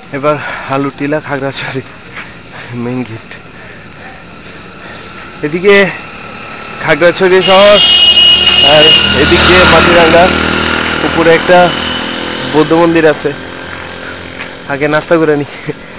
এবার Alutila Khagrachari main gate. এদিকে খাগড়াছড়ি শহর আর এদিকে মাটিরাঙ্গা, উপরে একটা বৌদ্ধ মন্দির আছে। আগে নাস্তা করে নি।